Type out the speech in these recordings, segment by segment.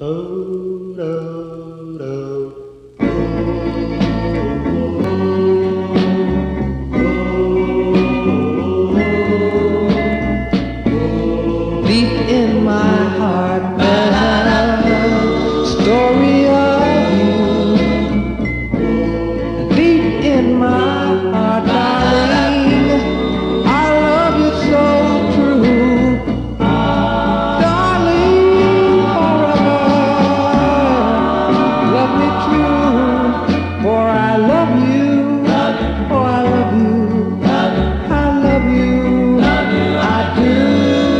Oh, no, no. Deep in my heart there's a story of you. Deep in my heart, darling, I love you so true. Darling, forever, love me true. For I love you, oh I love you, I love you, I do.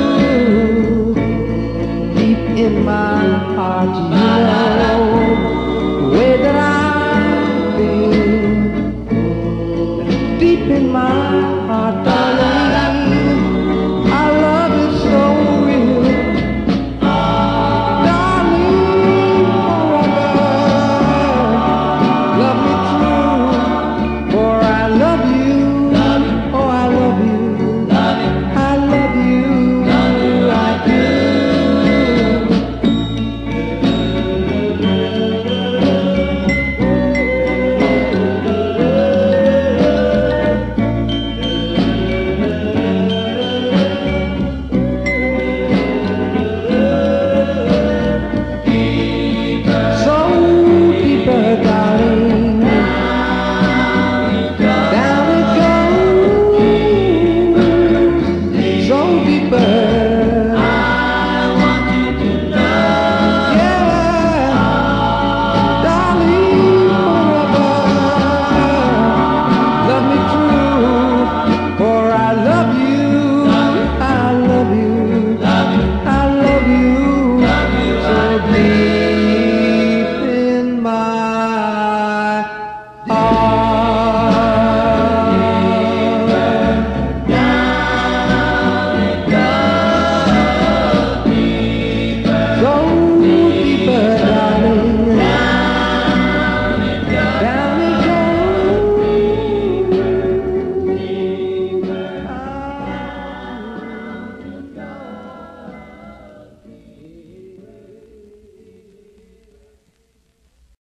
In my heart, you know the way that I feel. Deep in my heart,